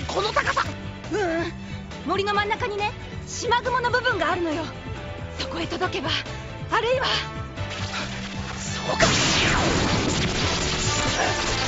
この高さ。 森の真ん中にね、島雲の部分があるのよ。そこへ届けば、あるいはそうか。